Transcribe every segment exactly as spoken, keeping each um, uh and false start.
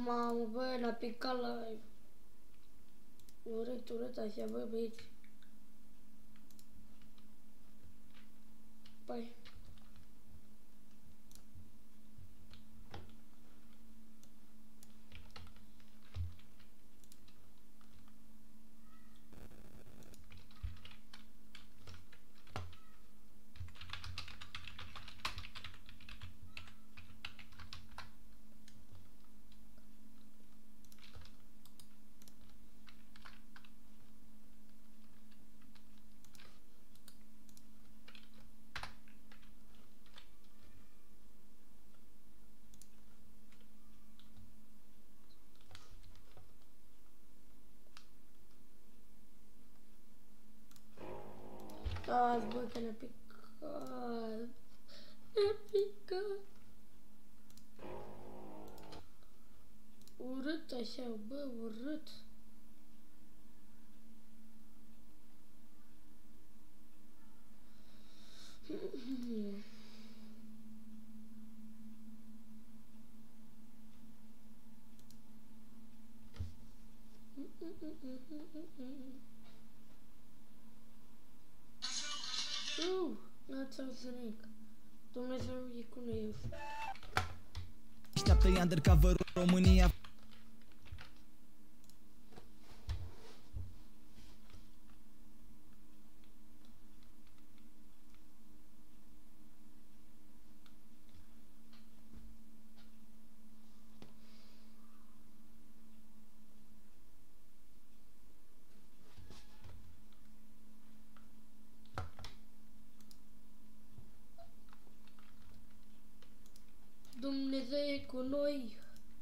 Mamă, bă, n-a picat live. Urât, urât așa, bă, băieți. Păi. Stați, bă, că ne-a picat. Ne-a picat. Urât așa, bă, urât. Uh, n-ați auzit nimic. Dumnezeu e cu noi. Așteaptă-i undercover România. Dumnezeu e cu noi.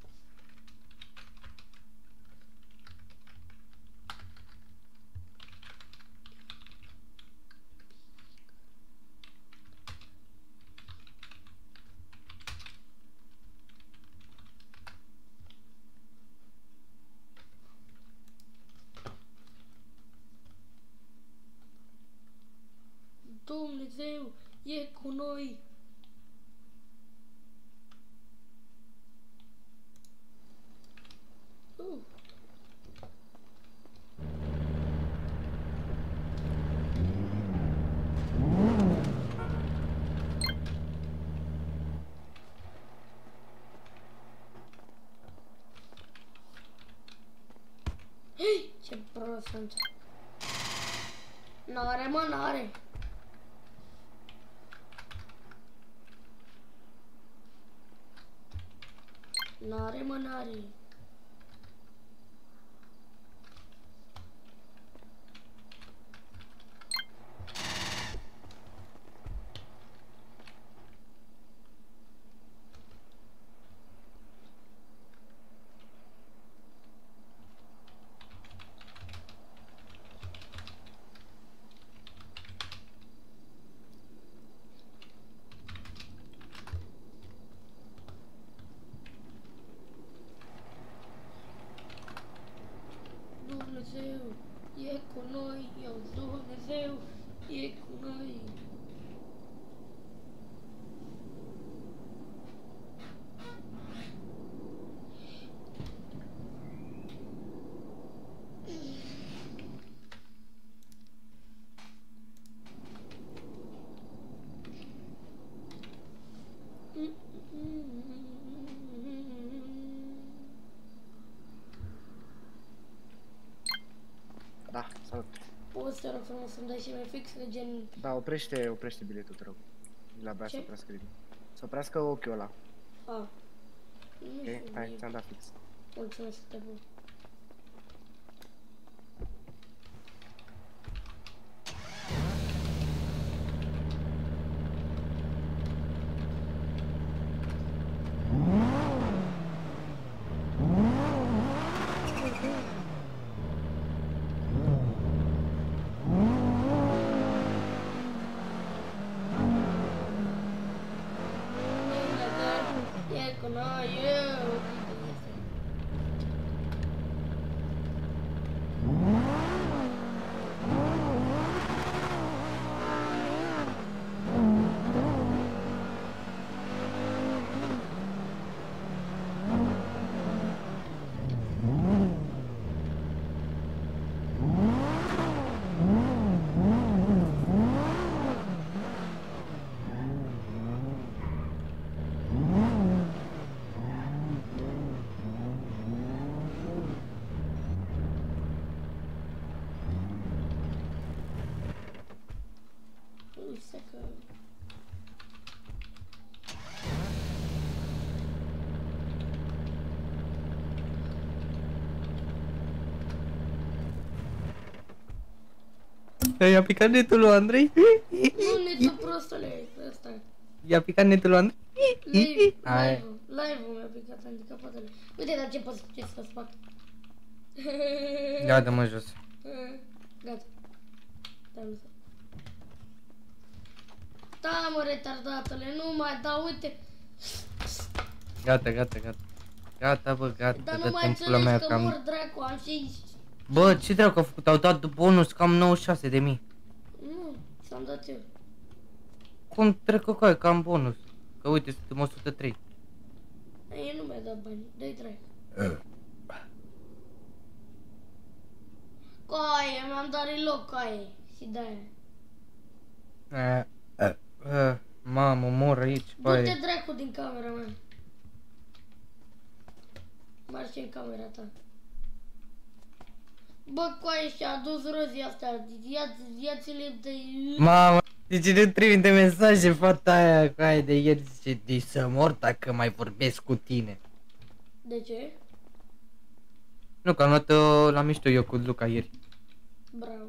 Dumnezeu e cu noi. Uh. Hei, ce prost sunt. N-are, mă, n-are. N-are, mă, n-are. Dumnezeu e cu noi, eu Dumnezeu e cu noi. Da, salut. Poți, te rog frumos, să-mi dai și mai fix de gen... Da, oprește, oprește biletul, te rog. La bea să oprească biletul. Să oprească ochiul ăla. A. Ok, hai, ți-am dat fix. Mulțumesc, te bun. E cu noi, eu. Stai că... I-a picat netul lui Andrei. Nu, netul prostule, ăsta. I-a picat netul lui Andrei. Live, Hai. live-ul, live-ul mi-a picat handicapatele. Uite, dar ce poți ce să fac? Ia dă-mă jos. Gata. Te-am lăsat. Da, mă, retardatele, nu mai, da, uite. Gata, gata, gata. Gata, bă, gata, Dar nu dă mai timpul mea înțelegi că cam... mor dracu, am și... Bă, ce dracu a făcut? Au dat bonus cam nouăzeci și șase de mii. Nu, ți-am dat eu. Cum trecă cu aia, cam bonus? Că uite, suntem o sută trei. Ei, nu mi-a dat bani, dă-i trei. Coaie, mi-am dat reloc, coaie. Și de-aia. Eh, eh, eh, Mamă, mor aici, Du-te băi. dracu din camera mea. Marci în camera ta. Bă, coaie, și-a adus rozii astea. Ia- Ia-ți-le de... Mamă, zice, nu trimite mesaje fata aia cu aia de ieri, zice, de să mor dacă mai vorbesc cu tine. De ce? Nu, că am luat-o la mișto eu cu Luca ieri. Bravo.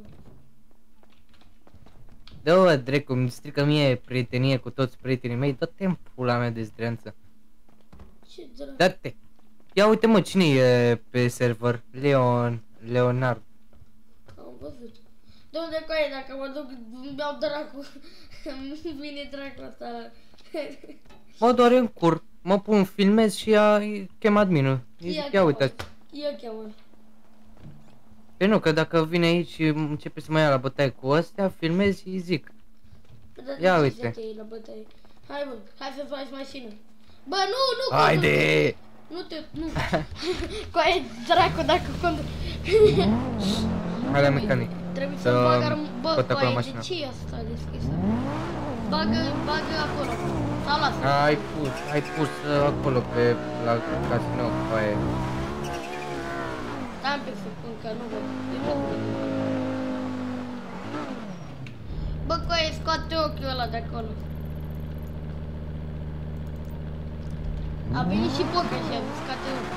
Dă-o, drecu, îmi strică mie prietenie cu toți prietenii mei, dă-te în pula mea de zdreanță. Ce dracu. Dă-te. Ia uite mă, cine e pe server? Leon, Leonard. Am văzut. De unde coaie, dacă mă duc, îmi dau dracu. Îmi vine dracu asta. Mă doare în cur, mă pun, filmez și ia, chem adminul. Îi zic, ia uitați. Ia cheamă. Păi nu, că dacă vine aici și începe să mă ia la bătaie cu astea, filmez și îi zic. Ia uite. La bătaie. Hai bă, hai să faci mașină. Bă, nu, nu Haide! Nu te, nu. Coaie, dracu, dacă conduc. Hai la mecanic. Trebuie Să să bag arm... Bă, scot acolo coaie, de mașina. ce e asta deschisă? Bagă, bagă acolo. Sau lasă. Ai pus, ai pus uh, acolo pe la casino cu aia. Stai un pic să pun, că nu văd. Eu nu văd. Bă, coaie, scoate ochiul ăla de acolo. A venit și Poca și a zis, scoate ochiul.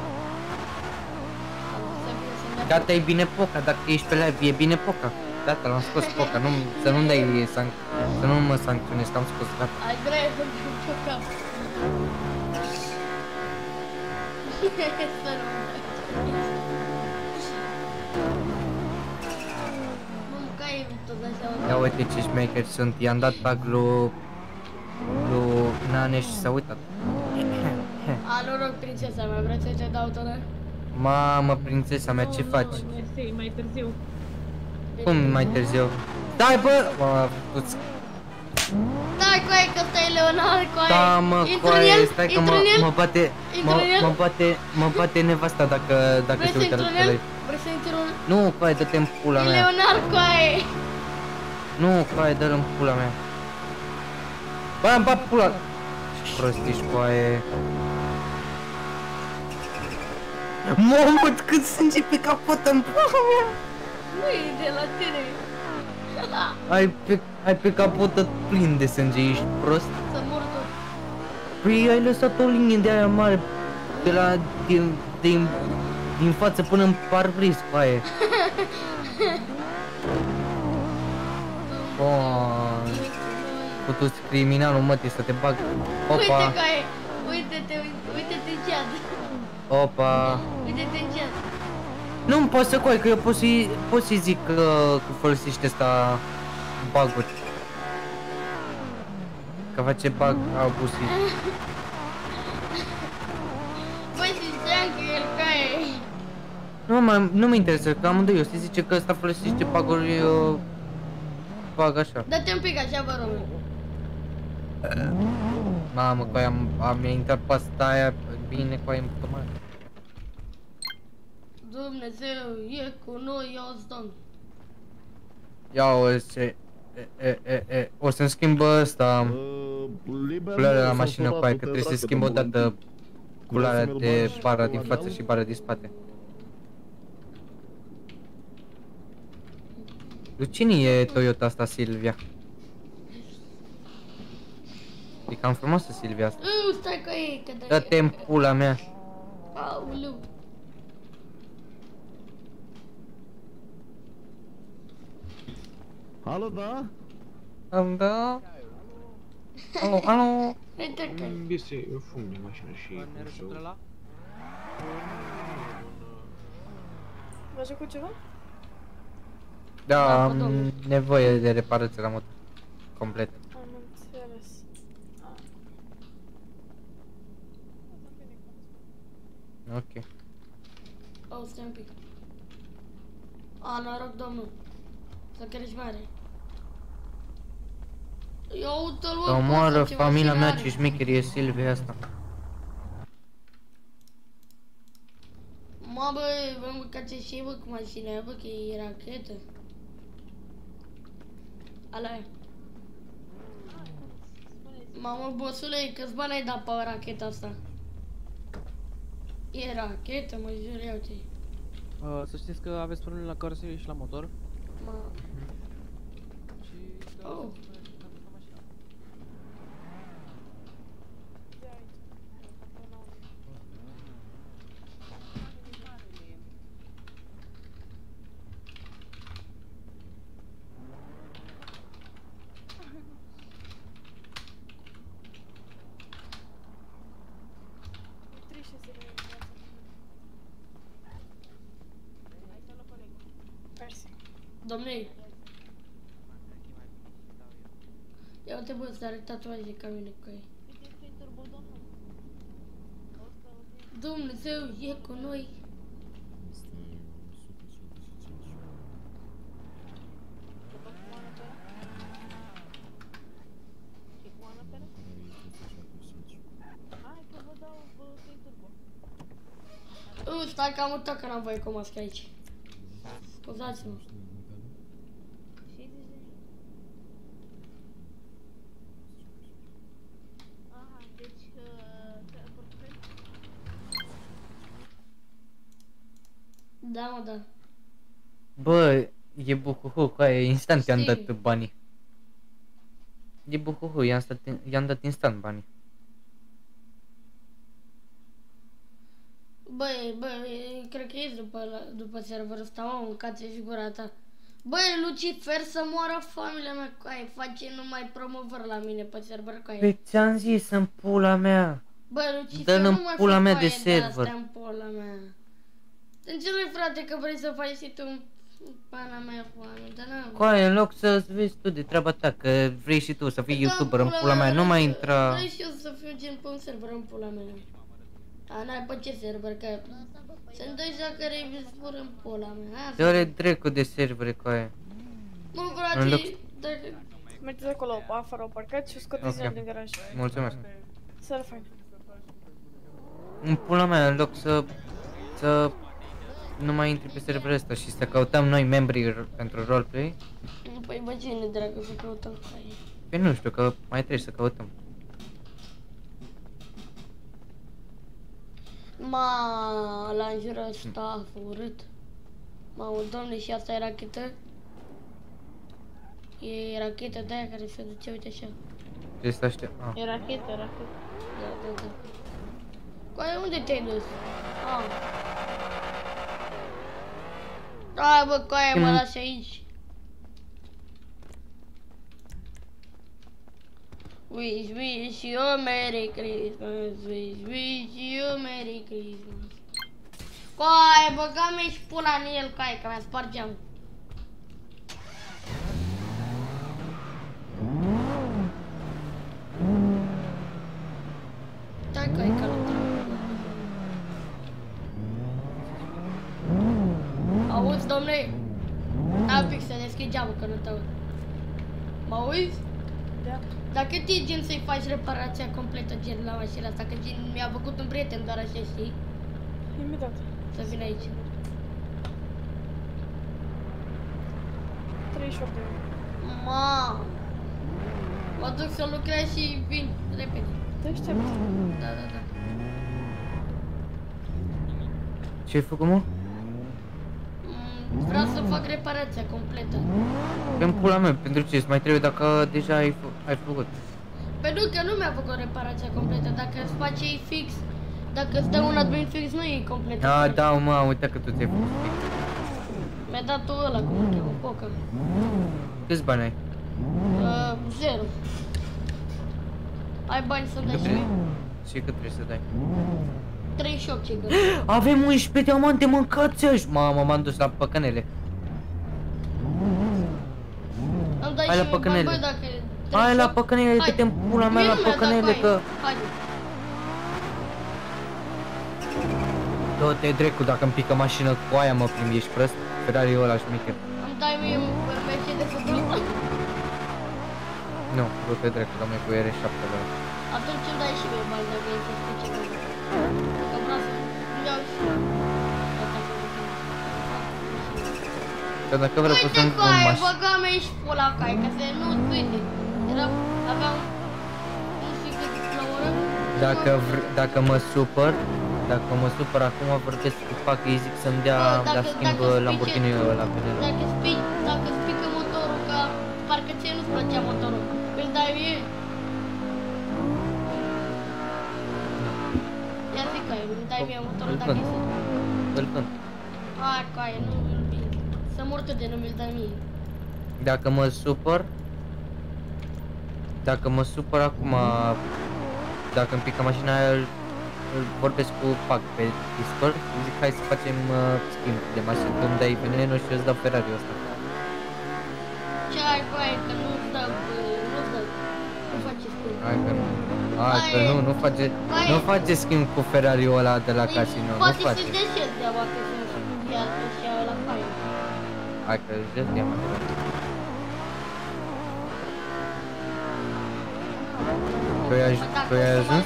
Am zis să vină să-mi ia Gata, e bine Poca, dacă ești pe live, e bine Poca. Gata, l-am scos Poca, nu, să nu dai sanc să nu mă sancționezi, că am scos, gata. Ai vrea să fiu Poca. Să nu mă Mă, ca e tot așa. Ia uite ce șmecheri sunt, i-am dat tag lui lui Nane și s-a uitat. Alo, rog, prințesa mea, vreți să te dau tănă? Mamă, prințesa mea, ce faci? Mersi, mai târziu. Cum mai târziu? Stai bă! Mă, puț. Stai, coaie, că stai Leonard, coaie. Da, mă, Intră în coaie, el, stai că intră mă, în el. mă bate, Intră mă, în el. mă bate, mă bate nevasta dacă, dacă Vrei se să uită intru la în el? tele. Vrei să intru în el? Nu, coaie, dă-te în pula E mea. Leonard, coaie. Nu, coaie, dă-l în pula mea. Bă, îmi bat pula. Ce prost ești, coaie. Mamă, cât sânge pe capot în pula mea. Nu e de la tine. Ai pe, ai pe capotă plin de sânge, ești prost? Să mor tot. Păi ai lăsat o linie de aia mare de la, din, din, din față până în parbris, coaie. Oh, putu-ți criminalul, mătii, să te bag. Uite, Opa, coaie. Uite-te, uite-te în ceat. opa. Uite-te în ceat. Nu-mi pasă, coaie, că eu pot să-i pot să zic că, că folosește asta bug-uri. Că face bug abusiv. Băi, ziceam că el, coaie. Nu mă, nu mă interesează, că amândoi eu, se zice că ăsta folosește bug-uri, eu bug așa. Dă-te un pic așa, vă rog. Mamă, coaie, am, am mi-a intrat pe asta aia, bine, coaie, în pământ. Dumnezeu e cu noi, auzi, Doamne. Ia o ce, e, e, e, e, o să-mi schimbă ăsta, culoarea la mașină, coaie, că trebuie să schimb o dată culoarea de bara din față și bara din spate. Lui cine e Toyota asta, Silvia? E cam frumoasă Silvia asta. Uuu, stai că e, că Dă-te în pula mea. Aoleu. Alo, da? Am da. Alo, alo. Uite că Mm, Este, eu fum din mașină și... nu știu. V-ați făcut ceva? Da, Da, am domnule. nevoie de reparație la motor. Complet. Am înțeles. Ok. Oh, stai un pic. A, noroc, domnul. Să crești mare. Ia uite-l, Că mă, omoară Costa, ce familia mașină mea, are. ce șmecher e Silvia asta. Mă, bă, bă, ca ce și bă cu mașina aia, bă, că e rachetă. Ala e. Mamă, bosule, câți bani ai dat pe racheta asta? E rachetă, mă jur, ia uite. Uh, să știți că aveți probleme la caroserie și la motor. Mă... Și... Oh. Domnule, ia uite bă, să arăt tatuaje ca mine cu ei. Dumnezeu e cu noi. Uh, stai că am uitat că n-am voie cu mască aici. Scuzați-mă. Da, mă, da. Bă, e buhuhu, cu aia, instant i-am Știi. dat banii. E buhuhu, i-am stat- i-am dat instant banii. Băi, băi, cred că ești după, la- după serverul ăsta, mă, mâncați și gura ta. Băi, Lucifer, să moară familia mea cu aia, face numai promovări la mine pe server cu aia. Păi ți-am zis în pula mea. Băi, Lucifer, Dă-l în nu mai pula fă mea coaie de server. astea în pula mea. Înțeleg, frate, că vrei să faci și tu în pana mea cu oameni, dar n-am. Cu aia, în loc să-ți vezi tu de treaba ta, că vrei și tu să fii Da, youtuber în pula mea, nu mai intra... Vrei și eu să fiu gen pe un server în pula mea. A, n-ai pe ce server, că sunt doi care îi spun în pula mea. Aia Dă-le dracu de servere cu aia. Nu, În frate, loc- dacă... Mergeți acolo, afară, parcați și scoateți-l Ok. din garaj. Mulțumesc. Seara fain. În pula mea, în loc să... să... nu mai intri pe serverul ăsta și să căutăm noi membri r- pentru roleplay. Păi, bă, cine dragă să căutăm cu aia? Păi nu știu, că mai trebuie să căutăm. Ma, la înjură ăsta urât. Mamă, doamne, și asta e rachetă? E rachetă de aia care se duce, uite așa. Ce să aștept? Ah. E rachetă, rachetă. Da, da, da. Coaie, unde te-ai dus? Ah. Da, bă, coaie, mă Mm. lași aici. Wish, wish you a Merry Christmas. Wish, wish you a Merry Christmas. Coaie, băga-mi și pula în el, coaie, că mi-a spart geamul. Stai, coaie, că auzi, domnule? Stai un pic să deschid geamul, că nu te aud. Mă auzi? Da. Dacă ți gen să-i faci reparația completă gen la mașina asta, că gen mi-a făcut un prieten doar așa, știi? Imediat. Să vin aici. treizeci și opt de euro. Ma, mă duc să lucrez și vin repede. Te aștept. Da, da, da. Ce-ai făcut, mă? Mm, vreau să fac reparația completă. Pe în pula mea, pentru ce? Îți mai trebuie dacă deja ai, fă- ai făcut. Pe Păi nu, că nu mi-a făcut reparația completă, dacă îți face ei fix, dacă îți dă un admin fix, nu e complet. A, da, mă, uite că tu ți-ai făcut. Mi-a dat tu ăla, cum îl cheamă, Poca. Câți bani ai? Uh, zero. Ai bani să dai Cât și trebuie? mie? Și cât trebuie să dai? treizeci și opt ce găs. Avem unsprezece diamante, mâncați ăși! Mamă, m-am dus la păcănele. Îmi dai Hai și la mie bani, păcănele. băi, dacă... Hai la treizeci și opt? păcănele, Hai. dă-te în pula mea Mie la nu mi-a dat păcănele, cu că... aia. Haide. Dă-te drecu, dacă îmi pică mașină cu aia mă plimbi, ești prost? Ferrari-ul ăla șmecher. Îmi dai mie un Mercedes ăsta. Nu, dă-te drecu, dă-mi cu R șapte la ăla. Atunci îmi dai și mie bani dacă e să știi ce găs. Că vreau să iau și eu. Asta să văd. Că dacă vreau Uite pot să-mi cu un aia, mașină. băga-mea și pula cu aia, ca să nu-ți uite. Era, aveam, nu știu cât la oră. Dacă, vr- dacă mă supăr, dacă mă supăr acum vorbesc cu fac, îi zic să-mi dea Bă, dacă- la schimb dacă spice- Lamborghini ăla pe el. Dacă spici, dacă spică motorul, că parcă ție nu-ți plăcea motorul, îl dai mie? Ia zic că îmi dai mie motorul Îl dacă vând. e să... Îl vând. Hai cu aia, nu îl vin. Să mor tu de nu mi-l dai mie. Dacă mă supăr, dacă mă supăr acum, dacă îmi pică mașina aia, îl, îl vorbesc cu Pac pe Discord, îi zic hai să facem uh, schimb de mașină, tu îmi dai veneno și eu îți dau Ferrari-ul ăsta. Ce ai cu aia, că nu-ți dau, bă, nu-ți dau. Nu faci schimb. Hai că nu. Hai că Hai. nu, nu face, Hai. nu face schimb cu Ferrari-ul ăla de la Păi, casino, nu poate face. să-ți dea și el deaba că să ia și ia la fain. Hai că își dă diamante. Tu ai aj- tu ai ajuns?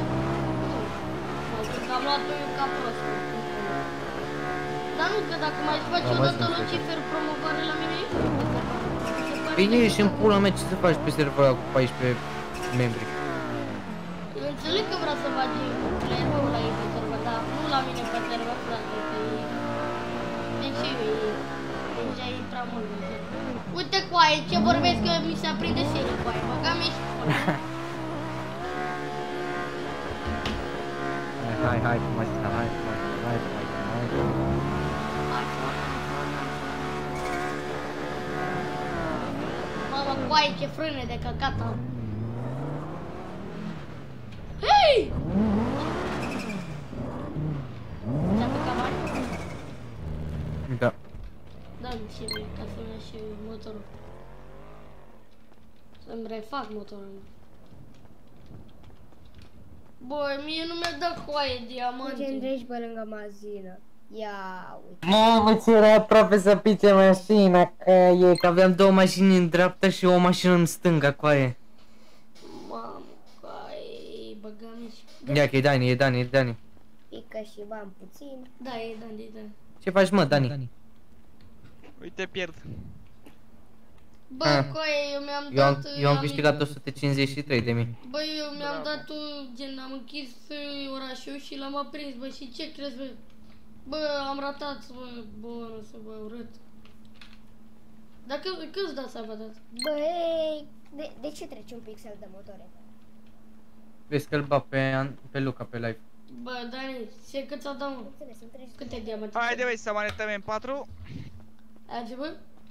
Am luat eu ca prost. Dar nu, că dacă mai faci Am o dată ajuns, Lucifer promovare la mine, se pare Bine, că- ești în pula mea, ce să faci pe serverul ăla cu paisprezece membri? Eu înțeleg că vreau să bagi player-ul la ei pe server, dar nu la mine pe server, frate, că e... Deci e... Deja e prea mult. Uite cu aia, ce vorbesc că mi se aprinde serie cu aia, băga-mi și pula. Hai, hai, hai, cu mașina, hai, cu mașina, hai, cu mașina, hai, cu mașina. Mamă, cu aia, ce frâne de căcat am. Hei! Ți-a picat bani? Da. Da-mi și mie, ca să-mi ia și motorul. Să-mi refac motorul. Băi, mie nu mi-a dat coaie diamante. Ce îndregi pe lângă mazină. Ia uite. Mamă, ce era aproape să pice mașina, că e că aveam două mașini în dreapta și o mașină în stânga, coaie. Mamă, coaie, băga-mi și... Ia că e Dani, e Dani, e Dani. Pică și bani puțin. Da, e Dani, e Dani. Ce faci, mă, Dani? Uite, pierd. Bă, Ah. coaie, eu mi-am Eu am, dat... eu am câștigat o sută cincizeci și trei de mii. Bă, eu mi-am dat, uh, gen, am închis uh, orașul și l-am aprins, bă, și ce crezi, bă? Bă, am ratat, bă, bonusul, bă, urât. Dar cât, câți dați s-a dat? Băi, de, de ce treci un pixel de motore? Vezi că îl bat pe, An- pe Luca pe live. Bă, Dani, ce cât ți-a dat, mă? Înțeles, sunt treizeci. Câte diamante? Haide, băi, să manetăm în patru. Azi, bă?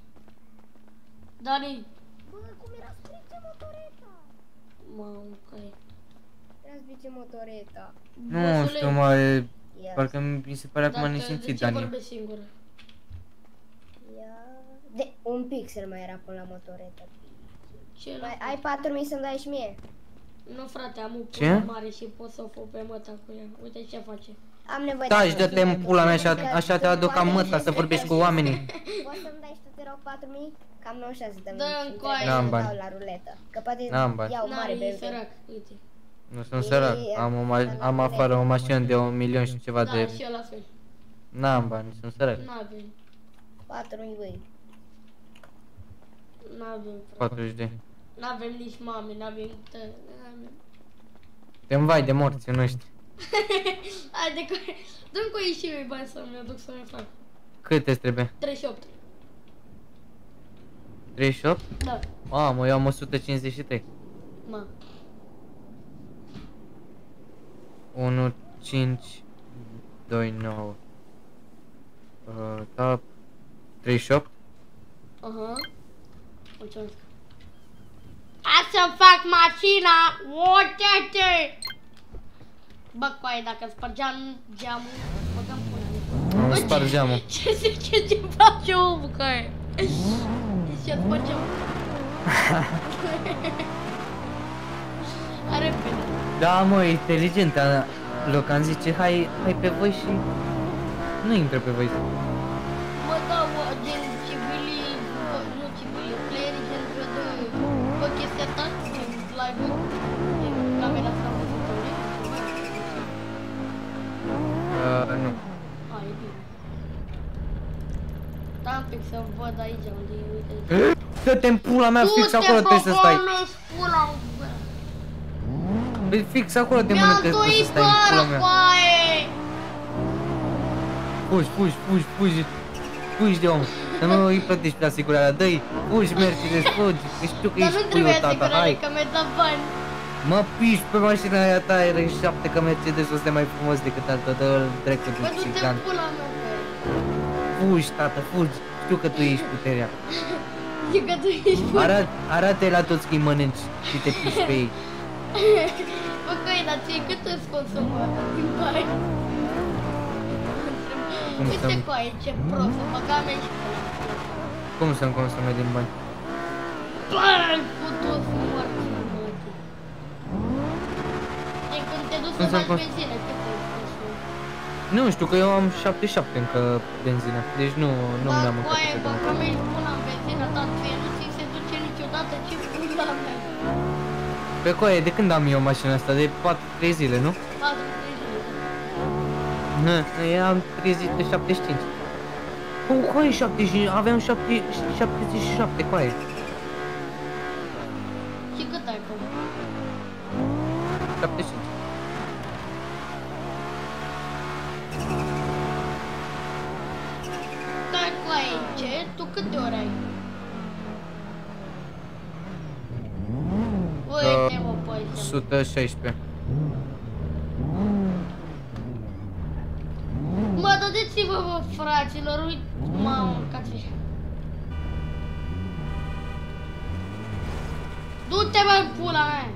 Dani, Bă, cum era spice motoreta? mamă, coaie. Era spice motoreta. Nu Bosule, știu, mă, e- Ia, parcă mi se pare acum dacă- nesimțit, De ce Dani. vorbești singură? ia. De, un pixel mai era până la motoreta. Ce la... Mai ai patru mii să-mi dai și mie? Nu, frate, am o Ce? pulă mare și pot să o fă pe măta cu ea. Uite ce face. Am nevoie Da, de... și dă-te în pula mea, așa, așa te aduc ca măta să vorbești cu oamenii. Poți să-mi dai și tu, te rog, patru mii? Cam nouăzeci și șase de Dă mii în și coaie. trebuie N-am să bani. dau la ruletă. Că poate N-am bani. iau N-are, mare e pe sărac, uite. Nu sunt sărac, am, o ma- am afară o mașină de un milion și ceva Da, de... și eu la fel. N-am bani, sunt sărac. N-avem, patru mii, băi. n-avem, frate. patruzeci de. N-avem nici mame, n-avem tă... n-avem. Te învai de morți în ăștia. Haide, cu... dă-mi cu ei și eu bani să-mi aduc să-mi fac. Cât îți trebuie? treizeci și opt. treizeci și opt? Da, Mamă, eu am o sută cincizeci și trei. ma. unu cinci doi nouă. Uh, da, treizeci și opt. Aha. Mulțumesc. Hai să-mi fac mașina! Uite-te! Bă, coaie, dacă spărgeam geamul, băgăm până. Îmi spar geamul. Ce zice ce face omul, coaie? Ce spărgeam? Are pene. Da, mă, inteligent, Locan zice, hai, hai pe voi și nu intră pe voi. Mă, da, mă, gen civilii, bă, nu civilii, playerii gen văd, bă, chestia asta, gen live-ul, gen camera asta am văzut-o, Uh, nu. a, e bine. Da, un pic să văd aici unde e, uite. Dă-te în pula mea, fix acolo trebuie să stai. Du-te, pula, bă! Păi fix acolo de mână Mi-am trebuie să doit stai în pula bara, mea. coaie! Fugi, fugi, fugi, fugi. Fugi de om. Să nu îi plătești pe asigurarea, dă-i. Fugi, Mercedes, fugi. Că știu că Dar ești nu trebuie puiul, tata, asigurare, hai. că mi-a dat bani. Mă piși pe mașina aia ta, R șapte, că Mercedes o să mai frumos decât altă, dă-l drept de Bă, du-te, țigan. pula mea, coaie. Fugi, tată, fugi. Știu că tu ești puterea. Zic că tu ești pula. Arat, arată-i la toți că îi mănânci și te piși pe ei. Bă, coaie, dar ție cât îți consumă din bani? Cum Uite, să-mi- coaie, ce prost, să băga mea și pula. Cum să-mi consume din bani? Băi, cu toți morți, mă. E când te duci Cum să să-mi faci cons- benzină, cât îți consumă? Nu știu că eu am șaptezeci și șapte încă benzină, deci nu, nu Da, mi-am coaie, încăput bă, de că mi-ai pun în benzină, dar ție nu ți se duce niciodată, ce pula mea. Pe coaie, de când am eu mașina asta? De patru trei zile, nu? patru zile. Nu, eu am treizeci de șaptezeci și cinci. Cum coaie șaptezeci și cinci? Aveam șaptezeci și șapte coaie. Și cât ai acum? șaptezeci și cinci. Stai, coaie, ce? Tu câte ori ai? Uite, mă, păi, o sută șaisprezece. mă, dădeți-vă, bă, fraților, uite, mamă, cați. Du-te, bă, pula mea!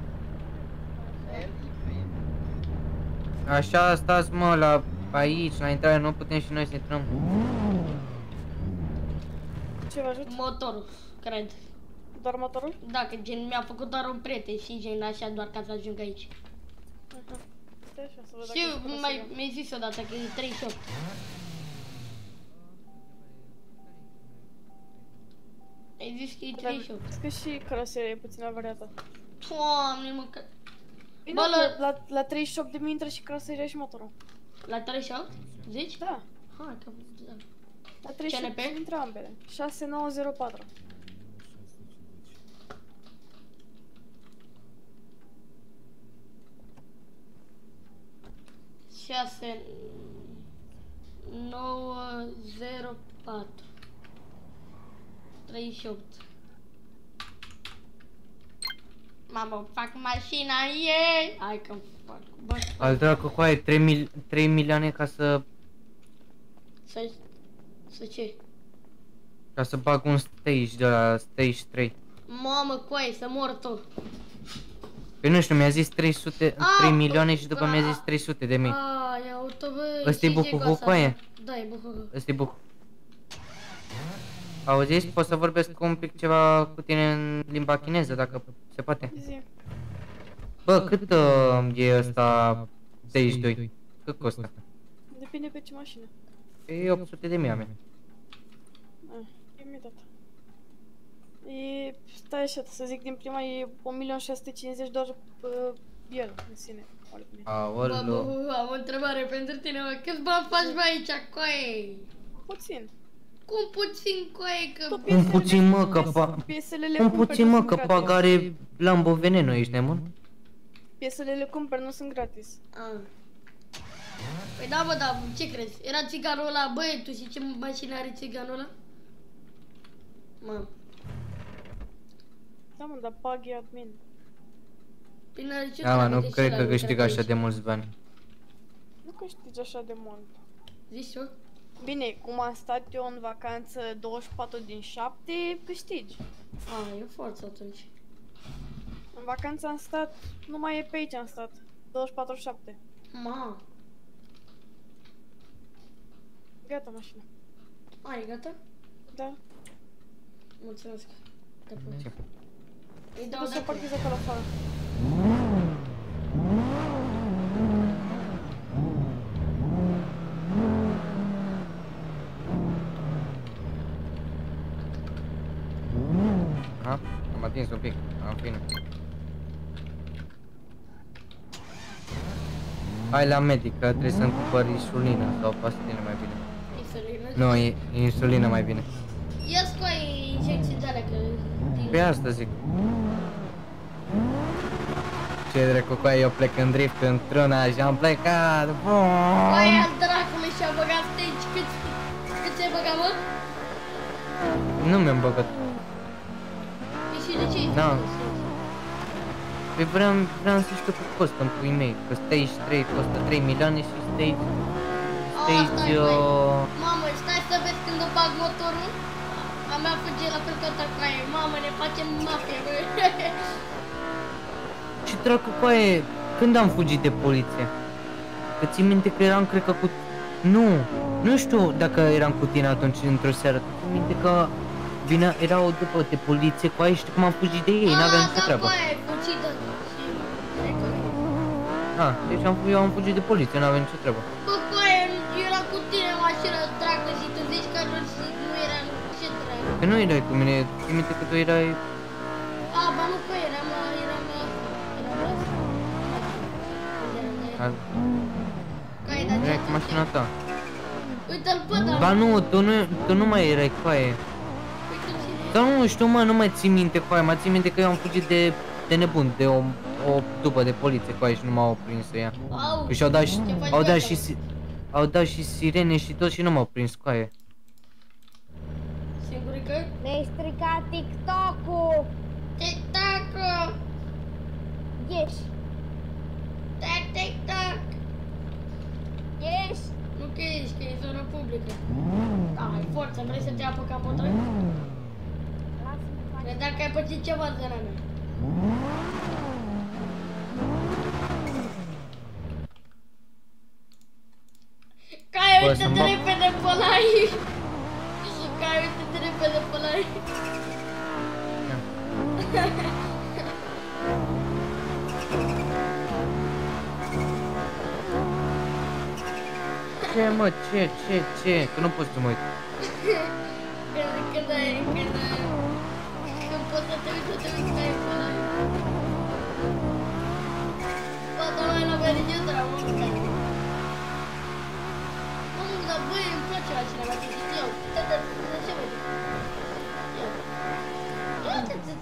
Așa stați, mă, la aici, la intrare, nu putem și noi să intrăm. Ce vă ajut? Motorul, cred. Doar motorul? Da, că gen mi-a făcut doar un prieten și gen așa doar ca să ajung aici. Aha. Stai așa să văd dacă Știu, ești fără mai, să- mi-ai zis odată că e treizeci și opt. Ai zis că e treizeci și opt. Că și caroseria e puțin avariată. Doamne, mă, că... Bine, Bă, la- la, la treizeci și opt de mii intră și caroseria și motorul. La treizeci și opt? Zici? Da, Hai, că... Da. la treizeci și opt C N P? intră ambele. șase nouă zero patru. șase nouă zero patru treizeci și opt. Mamă, fac mașina ei! Hai că fac, bă, Al dracu, coaie, trei, mil trei milioane ca să, să... să ce? ca să bag un stage de la stage trei. Mamă, coaie, să mor tu! Păi nu știu, mi-a zis trei sute, A, trei milioane și după a, mi-a zis trei sute de mii. Ai, auto, bă, Ăsta-i și bucu Diego cu asta. coaie? Da, e bucu cu. Ăsta-i buc. Auziți? Pot să vorbesc un pic ceva cu tine în limba chineză, dacă se poate. Zi. Bă, cât uh, e ăsta stage doi? Cât costă? Depinde pe ce mașină. E opt sute de mii a mea. Ah, e imediat. E, stai așa, să zic din prima, e un milion șase sute cincizeci doar uh, el în sine. Oare cum e. Bă, Aoleu. bă, am o întrebare pentru tine, mă. Câți bani faci, bă, aici, coaie? Puțin. Cum puțin, coaie, că... Tot Cum puțin, mă, că pa... Piesele le Cum cumperi, puțin, nu mă, sunt că gratis. pagare Lambo Veneno, ești nebun? Piesele le cumperi, nu sunt gratis. Ah. Păi da, bă, da, ce crezi? Era țiganul ăla, băi, tu știi ce mașină are țiganul ăla? Mă. Da, mă, dar paghi admin. Bine, ce Da, mă, treabă nu de cred ce că la câștig lucrat așa aici? de mulți bani. Nu câștigi așa de mult. Zici tu? Bine, cum am stat eu în vacanță douăzeci și patru din șapte, câștigi. A, e forță atunci. În vacanță am stat, numai e pe aici am stat. douăzeci și patru șapte. Ma, Gata mașina. ai gata? Da. Mulțumesc. Te pun. Ce? Îi dau Trebuie să de acolo. parchezi acolo afară. Ha? Am atins un pic, în fine. Hai la medic, că trebuie să-mi cumpăr insulină sau pastilă mai bine. Insulină? Nu, e insulină mai bine. Ia scoai injecții de alea, că... Pe asta zic. Ce dracu, cu aia eu plec în drift într-una și am plecat. Băi, al dracului și-a băgat stage. Cât, cât ți-ai băgat, mă? Nu mi-am băgat. Păi și de ce ai Da. făcut stage? Păi vreau, vreau să știu cât costă în puii mei. Că Stage trei costă trei milioane și Stage... Stage... stai, uh, băi. Mamă, stai să vezi când îmi bag motorul. A mea fuge la fel ca ta cu aia. Mamă, ne facem mafie, băi. Ce dracu cu aia, când am fugit de poliție? Că țin minte că eram, cred că cu... Nu, nu știu dacă eram cu tine atunci într-o seară. Țin minte că vine, erau după de poliție cu aia și știu cum am fugit de ei, n-aveam nicio treabă. Da, băi, fugită. Și... cred că... Ah, deci am, eu am fugit de poliție, n-aveam nicio treabă. Bă, cu aia, eu eram cu tine în mașină, dragă, și tu zici că nu, nu era... Ce dragă? Că nu erai cu mine, țin minte că tu erai... A, ba nu, că eram la... eram la... eram la... Unde eram la... a- Că ai dat Erai ce cu mașina ta. Uite-l pe ăla. Ba nu, tu nu, tu nu mai erai cu aia. Uite cine e. Dar nu știu, mă, nu mai țin minte cu aia, mă țin minte că eu am fugit de, de nebun, de o, o după de poliție cu aia și nu m-au prins să ia. Au, Că și-au dat și, ce faci au cu dat asta? și, si- au dat și sirene și tot și nu m-au prins cu aia. Singurică? Ne-ai stricat TikTok-ul! Tic-tac! Ieși! Tac, tic-tac! Ieși! Nu că ești, că e zonă publică. Da, ai forță, vrei să te apă ca motor? Lasă-mă fac. Credeam că ai pățit ceva în zona mea. Cai, Bă, uite-te să-mi bag- repede pe ăla aici! Cai, uite-te repede pe ăla aici! Ce, mă, ce, ce, ce? Că nu pot să mă uit. Când, când ai, când, când poți să te uiți, să te uiți că ai pe ăla aici. Bă, dar mai la băi, ce treabă, mă, care? Mă, mă, dar băi, îmi place la cineva, te zic eu. Te, te, te, ce vezi? Eu. Eu, te, te,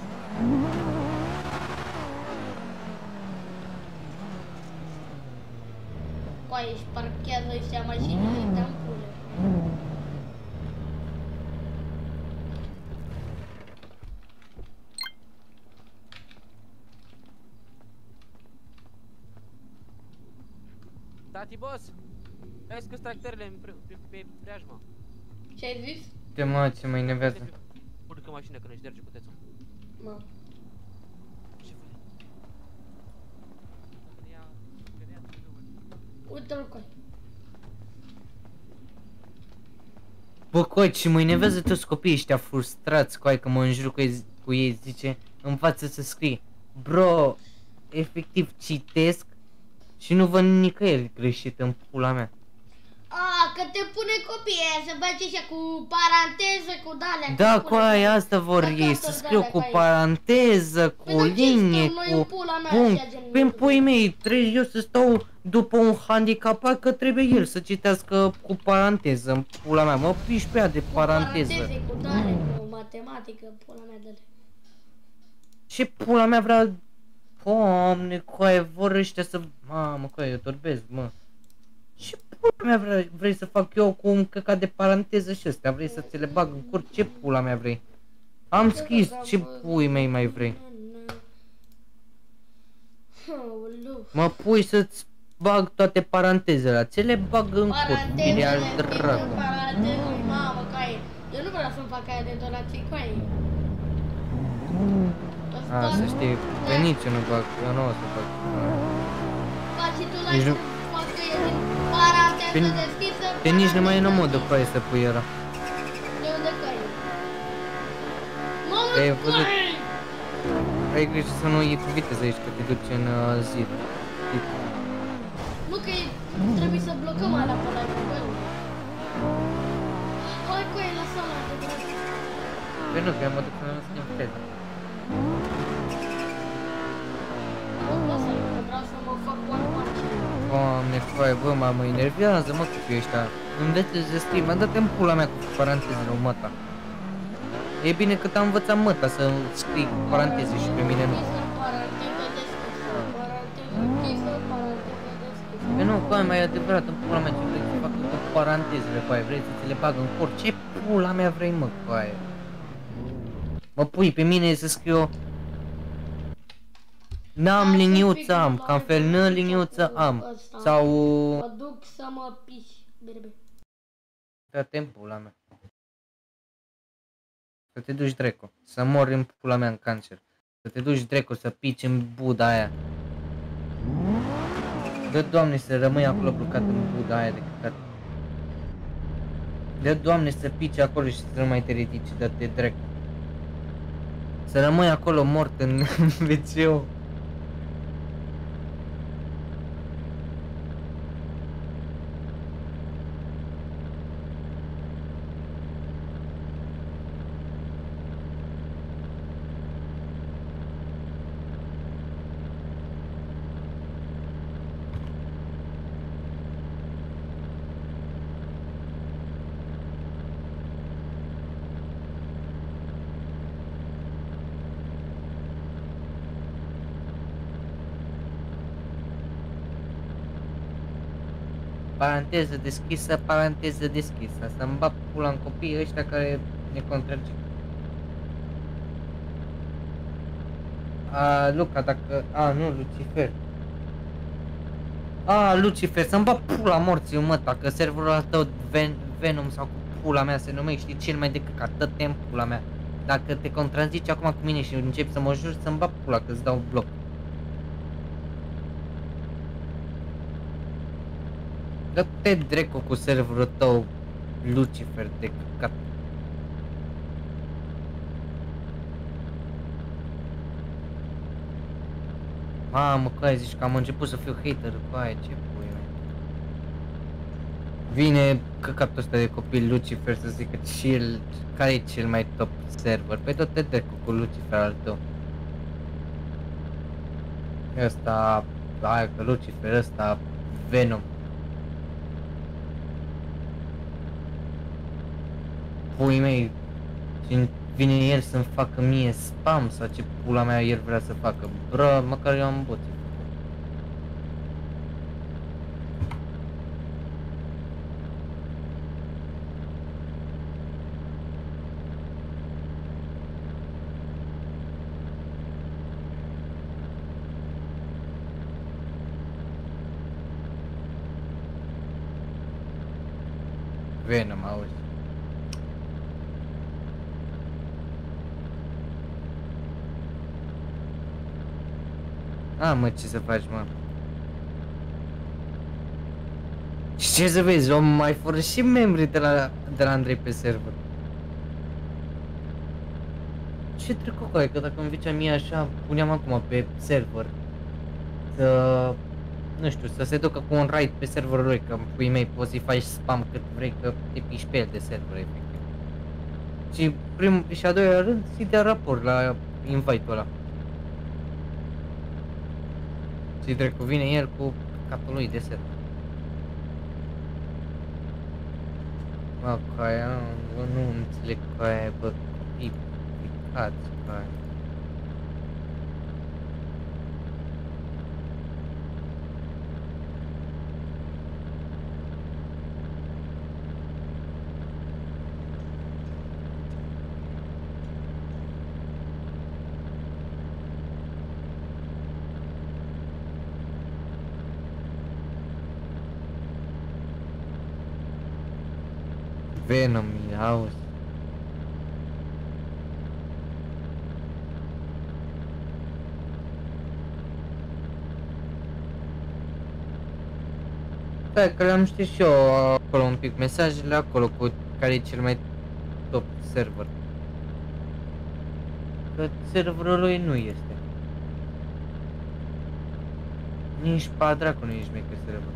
Coaie, își parchează ăștia mașinile, îi dăm pule. Tati, boss! Hai scos tractoarele în pre- pe, pe preajmă. Ce ai zis? Ce, mă, ce mă enervează. Urcă mașina că ne șterge putețul. Mă. Ce faci? Dacă ne ia... Că ne ia... Uite-l coi. Bă, coi, și mă enervează toți copiii ăștia frustrați, coi, că mă înjur cu ei, cu ei, zice, învață să scrie. Bro, efectiv citesc și nu văd nicăieri greșit în pula mea. A, că te pune copiii aia să bagi așa cu paranteză, cu dalea. Da, cu cu aia asta vor ei, să scriu cu paranteză, cu Păi, dar ce linie, stăm noi în cu pula mea punct. așa, gen- Păi, în puii mei, trebuie eu să stau după un handicapat, că trebuie el să citească cu paranteză în pula mea. Mă piși pe ea de Cu paranteză. paranteze, cu dale, cu matematică, pula mea de Ce pula mea vrea... Doamne, coaie, vor ăștia să... Mamă, coaie, eu torbesc, mă. Ce pula mea vrei, vrei să fac eu cu un căcat de paranteză și ăstea? Vrei să ți le bag în cur? Ce pula mea vrei? Am scris, ce pui mei mai vrei? Aoleu. Mă pui să-ți bag toate parantezele alea, ți le bag în cot, Parantezele, bine al tipul dracu. parantezele, mamă, caie. Eu nu vreau să-mi fac aia de donații cu aia. A, să știi, pe nici eu nu bag, eu nu o să fac. Faci și tu la Nici să nu- facă e din paranteză Pe- deschisă. Pe nici nu mai e paranteză în modul închisă. cu aia să pui ăla. De unde caie? Mamă, Ei, văzut. caie! Ai grijă să nu iei cu viteză aici, că te duci în uh, zid. Nu că e, trebuie să blocăm alea pe la bă. Hai cu ei, lasă-mă, de drag. Păi nu, că eu mă duc să-mi schimb feza. Lasă-l, că vreau să mă fac one punch. Doamne, foaie, bă, mă, mă enervează, mă, cu ăștia. Îmi dă să scrii, m-a dat în pula mea cu parantezele, măta. E bine că te-am învățat măta să scrii paranteze și pe mine nu. Deschisă, paranteză deschisă, paranteză închisă, paranteză deschisă. Pe nu, cu aia mai e adevărat, în pula mea, ce vrei să fac cu parantezele cu aia, vrei să ți le bag în cor, ce pula mea vrei, mă, cu aia? Mă pui pe mine să scriu N-am liniuță am, ca în fel, n liniuță am. Sau... Mă duc să mă piși, bine, bine. Da, timpul la mea. Să te duci dracu, să mori în pula mea în cancer. Să te duci dracu, să pici în buda aia. Dă Doamne să rămâi acolo blocat în buda aia de căcat. Dă Doamne să pici acolo și să nu mai te ridici, dă-te dracu. Să rămâi acolo mort în ve ce-ul. Paranteză deschisă, paranteză deschisă. Să-mi bag pula în copiii ăștia care ne contrazic. A, Luca, dacă... A, nu, Lucifer. A, Lucifer, să-mi bag pula morții, mă, dacă serverul ăla tău Ven Venom sau cu pula mea se numește cel mai de căcat, dă-te în pula mea. Dacă te contrazici acum cu mine și începi să mă juri, să-mi bag pula, că-ți dau bloc. Dă-te dracu cu serverul tău, Lucifer de căcat. Mamă, că ai zici că am început să fiu hater cu aia, ce pui mea. Vine căcatul ăsta de copil Lucifer să zică cel, care e cel mai top server? Păi dă-te dracu cu Lucifer al tău. Ăsta, aia că Lucifer, ăsta, Venom. Pui mei, vine el să-mi facă mie spam sau ce pula mea el vrea să facă. Bro, măcar eu am boții. Venom, auzi. A, mă, ce să faci, mă? Și ce să vezi, om mai fără și membri de la, de la Andrei pe server. Ce trecut cu aia, că dacă îmi zicea mie așa, puneam acum pe server să, nu știu, să se ducă cu un raid pe serverul lui, că pui mei poți să-i faci spam cât vrei, că te piși pe el de server, efectiv. Și prim, și a doilea rând, să-i dea raport la invite-ul ăla. Și dracu vine el cu capul lui de server. Bă, că aia, bă, nu înțeleg că aia, bă, copii picați, că aia. Venom, auzi. Da, că le-am știut și eu acolo un pic mesajele acolo cu care e cel mai top server. Că serverul lui nu este. Nici pa dracu nu ești maker serverul.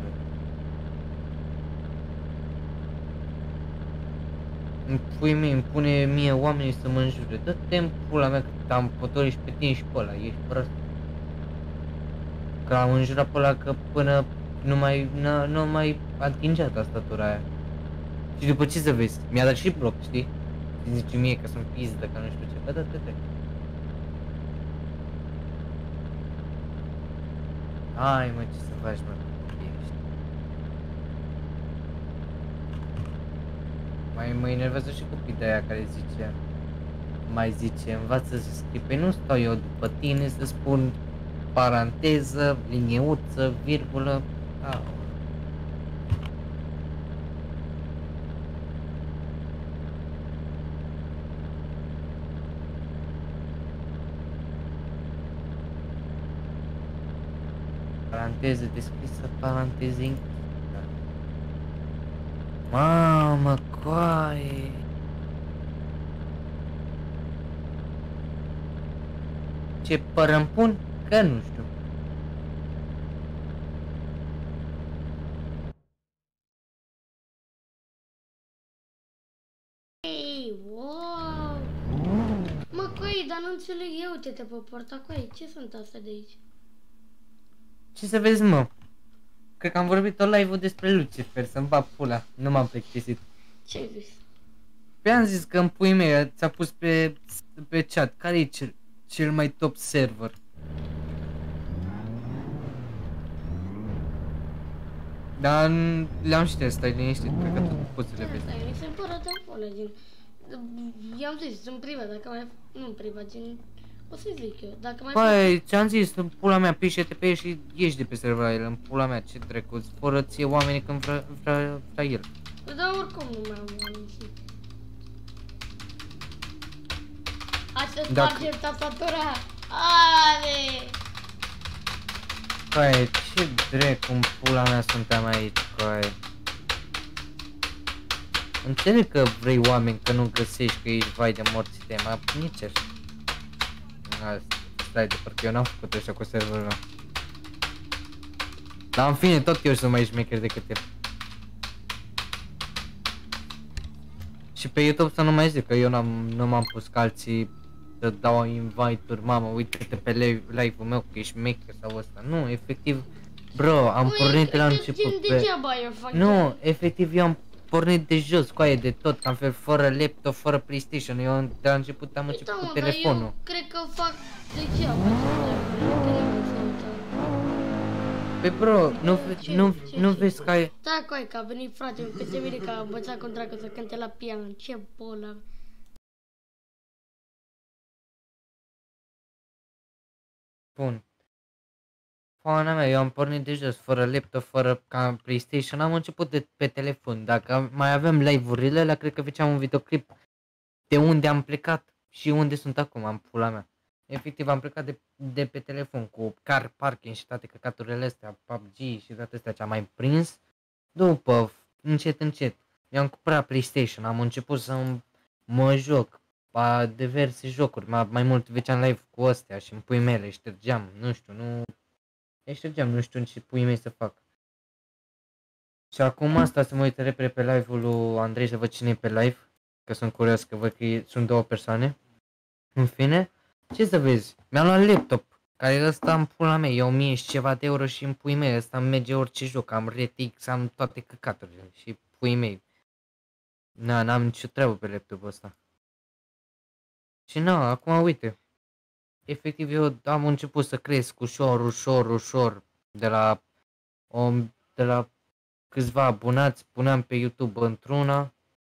Îmi pui mie, îmi pune mie oamenii să mă înjure. Dă-te în pula mea că am potorit și pe tine și pe ăla, ești prost. Că am înjurat pe ăla că până nu mai, nu, nu mai atingea tastatura aia. Și după ce să vezi, mi-a dat și bloc, știi? Și zice mie că sunt pizdă, că nu știu ce, bă, dă-te-te. Hai mă, ce să faci mă, ești. Mai mă enervează și copii de aia care zice, mai zice, învață să scrii, păi nu stau eu după tine să spun paranteză, liniuță, virgulă, au. Paranteză deschisă, paranteză închisă. Mamă, coaie! Ce păr îmi pun? Că nu știu. Ei, wow! Mă, coi, dar nu înțeleg eu, uite-te pe porta, coi, ce sunt astea de aici? Ce să vezi, mă? Cred că am vorbit tot live-ul despre Lucifer, să-mi bag pula. Nu m-am plictisit. Ce-ai zis? Pe am zis că în pui mei ți-a pus pe, pe chat. Care e cel, cel mai top server? Dar le-am șters, stai liniștit, cred că tu poți să le vezi. Stai, mi se pără de acolo, gen... I-am zis, sunt privat, dacă mai... Nu privat, gen... O să zic eu, dacă mai... Păi, ți-am zis, în pula mea, pișe-te pe el și ieși de pe serverul el, în pula mea, ce dracu, îți fără ție oamenii când vrea, vrea, vrea el. Dar oricum nu mai am oameni și... Hai să spargem tastatura! Ale! Păi, ce dracu, în pula mea suntem aici, păi. Înțeleg că vrei oameni, că nu găsești, că ești vai de morții de mă, nici așa. Stai de parcă eu n-am făcut așa cu serverul ăla. Dar în fine, tot eu sunt mai șmecher decât el. Și pe YouTube să nu mai zic că eu n-am, nu m-am pus ca alții să dau invite-uri, mamă, uite-te pe live-ul meu că ești șmecher sau ăsta. Nu, efectiv, bro, am pornit la început pe... Nu, efectiv eu am pornit de jos, coaie de tot, cam fel, fără laptop, fără PlayStation, eu de la început am început cu telefonul. Eu cred că fac degeaba. Pe bro, nu, nu, nu vezi că ai... Da, coi, că a venit frate, că se vede că a învățat cu dracu să cânte la piano, ce bola. Bun. Foana mea, eu am pornit de jos, fără laptop, fără ca PlayStation, am început de pe telefon. Dacă mai avem live-urile alea, cred că făceam un videoclip de unde am plecat și unde sunt acum, am pula mea. Efectiv am plecat de, de pe telefon cu car parking și toate căcaturile astea, P U B G și toate astea ce-am mai prins. După, încet, încet, mi-am cumpărat PlayStation, am început să mă joc a diverse jocuri, mai, mai mult făceam live cu astea și în pui mele, ștergeam, nu știu, nu... Ștergeam, nu știu ce pui mei să fac. Și acum asta să mă uit repede pe live-ul lui Andrei să văd cine e pe live, că sunt curios că văd că sunt două persoane. În fine, ce să vezi, mi-am luat laptop, care ăsta în pula mea, e o mie și ceva de euro și în pui mei, ăsta îmi merge orice joc, am R T X, am toate căcaturile și pui mei. Na, n-am nicio treabă pe laptopul ăsta. Și na, acum uite, efectiv eu am început să cresc ușor, ușor, ușor, de la, o, de la câțiva abonați, puneam pe YouTube într-una.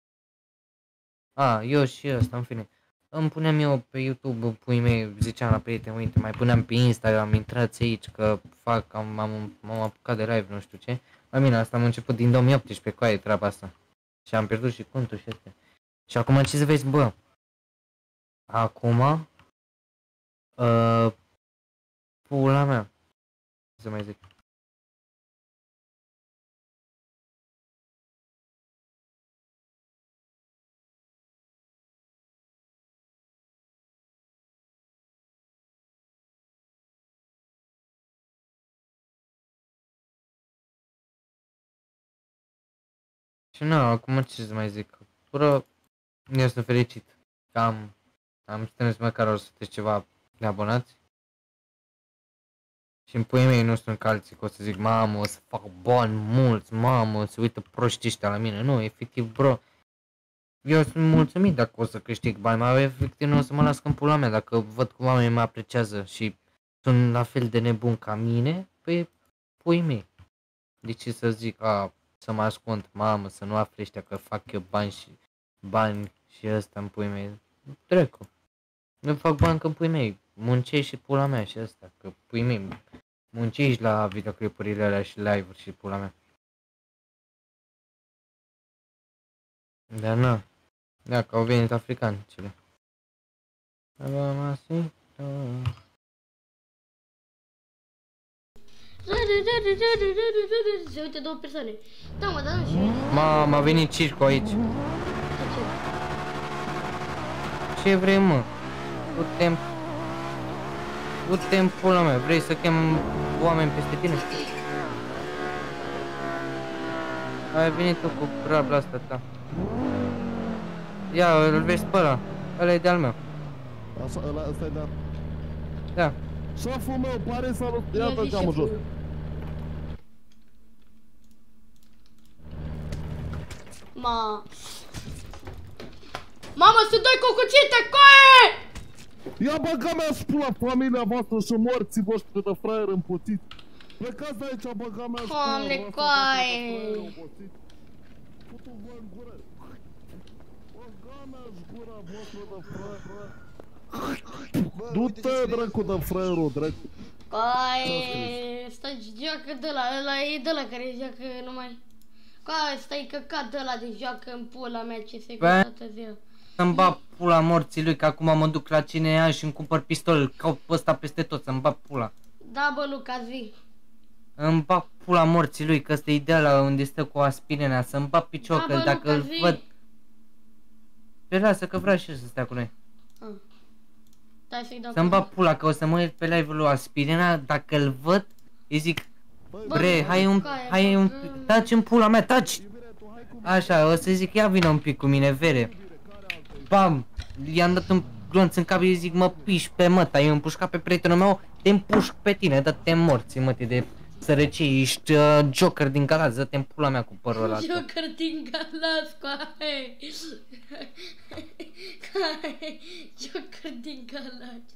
A, eu și ăsta, în fine. Îmi puneam eu pe YouTube, pui mei, ziceam la prieteni, uite, mai puneam pe Instagram, intrați aici că fac, am, am, m-am apucat de live, nu știu ce. La mine asta am început din două mii optsprezece, cu aia e treaba asta. Și am pierdut și contul și astea. Și acum ce să vezi, bă? Acum... Uh, pula mea. Ce să mai zic? Și nu, acum ce să mai zic? Pură, eu sunt fericit că am, am strâns măcar o sută ceva de abonați. Și în puii mei nu sunt ca alții, că o să zic, mamă, o să fac bani mulți, mamă, o să uită proștii ăștia la mine. Nu, efectiv, bro, eu sunt mulțumit dacă o să câștig bani, mai efectiv nu o să mă las în pula mea, dacă văd cum oamenii mă apreciază și sunt la fel de nebun ca mine, pe puii mei. De ce să zic, a, să mă ascund, mamă, să nu afle ăștia că fac eu bani și bani și ăsta în puii mei. Trecu. Eu fac bani că în puii mei, muncești și pula mea și ăsta, că puii mei, muncești la videoclipurile alea și live-uri și pula mea. Dar nu. Da, că au venit africani cele. Se uite două persoane. Da, mă, da, și... Ma, m-a venit circo aici. Ce vrei, mă? Putem... Putem, pula mea, vrei să chem oameni peste tine? Ai venit tu cu rabla asta ta. Ia, îl vezi pe ăla. Ăla e de-al meu. Așa, ăla, ăsta e de-al... Da. Șeful meu, pare să... Iată geamul jos. Ma... Mamă, sunt doi cu cuțite, coaie! Ia băga mea și pula familia voastră și morții voștri de fraier împuțiți. Plecați de aici, băga mea și pula Doamne, voastră coaie! Putu-vă în gură. Băga mea și gura voastră de fraier. Du-te, dracu, de fraierul, dracu. Coaie, stai, joacă de la, ăla e de la care joacă numai... Coaie, stai căcat de ăla de joacă în pula mea, ce se-i cu toată ziua. Să-mi bag pula morții lui, că acum mă duc la cine ia și îmi cumpăr pistol, îl caut pe ăsta peste tot, să-mi bag pula. Da, bă, Lucas, vii. Îmi bag pula morții lui, că ăsta e de la unde stă cu aspirina, să-mi bag picior, că dacă îl văd... Pe lasă că vreau și eu să stea cu noi. Să-mi bag pula, că o să mă uit pe live-ul lui aspirina, dacă îl văd, îi zic... Bre, hai un... hai un... taci în pula mea, taci! Așa, o să zic, ia vină un pic cu mine, vere. Bam! I-am dat un glonț în cap, îi zic, mă piși pe măta, eu împușcat pe prietenul meu, te împușc pe tine, dă-te morți, mătii de sărăcie, ești uh, Joker din Galați, dă-te în pula mea cu părul ăla. Joker din Galați, coaie! Coaie! Joker din Galați!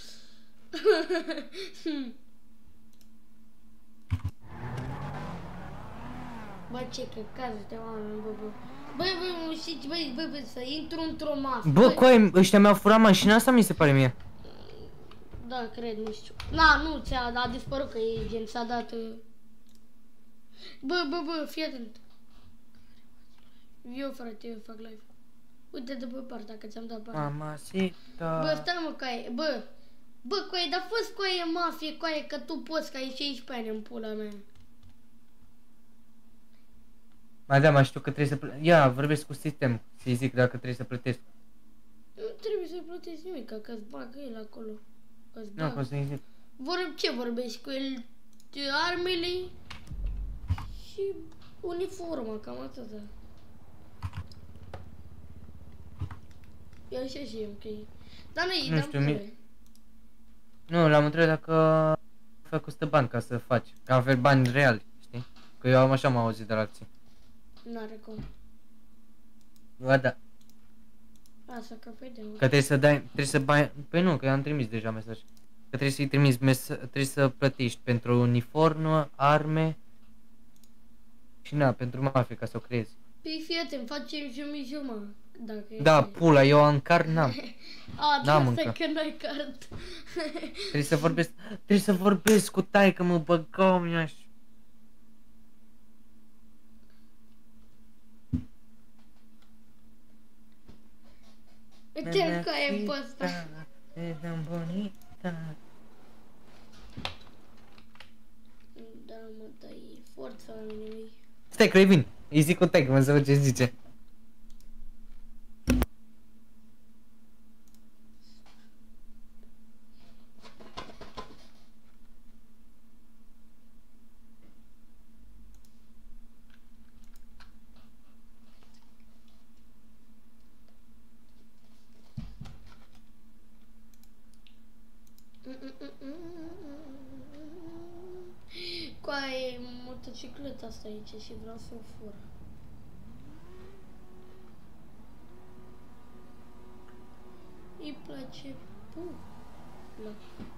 Bă, ce căcat ăștia oameni, bă, bă. Băi, băi, știți, băi, băi, băi, să intru într-o masă. Bă, coaie, ăștia mi-au furat mașina asta, mi se pare mie. Da, cred, nu știu. Na, nu, ți-a a dispărut că e gen, s-a dat... Bă, bă, bă, fii atent. Eu, frate, eu fac live. Uite de pe partea, că ți-am dat partea. Mamacita. Bă, stai mă, coaie, bă. Bă, coaie, dar fă-ți coaie mafie, coaie, că tu poți, că ai șaisprezece ani în pula mea. Mai da, mai știu că trebuie să plătesc. Ia, vorbesc cu sistem, să-i zic dacă trebuie să plătesc. Nu trebuie să plătești nimic, că-ți bagă el acolo. Că-ți Nu, bagă. că să-i zic. Vor, ce vorbești cu el? Armele și uniforma, cam atâta. E așa și eu, ok. Dar nu-i, Nu dar știu, mi... Nu, l-am întrebat dacă a făcut stă bani ca să faci. Că avea bani reali, știi? Că eu am așa m-am auzit de la alții. N-are cum. Ba da. Asta că pe de Că trebuie să dai, trebuie să bai... Păi nu, că i-am trimis deja mesaj. Că trebuie să-i trimiți mesaj, trebuie să plătești pentru uniformă, arme și na, pentru mafie ca să o creezi. Păi fii atent, facem și mișu, mă. Dacă Da, este. pula, eu am card, n-am. A, N-am da, încă. stai că n-ai card. Trebuie să vorbesc, trebuie să vorbesc cu taică, mă, băgau mi-aș. Uite-l că e pe ăsta. E tan bonita. Da, mă, dar e forța la mine, măi. Stai că vin. Îi zic un tag, mă să văd ce zice. Coaie, motocicleta asta aici și vreau să o fur. Îi place pula.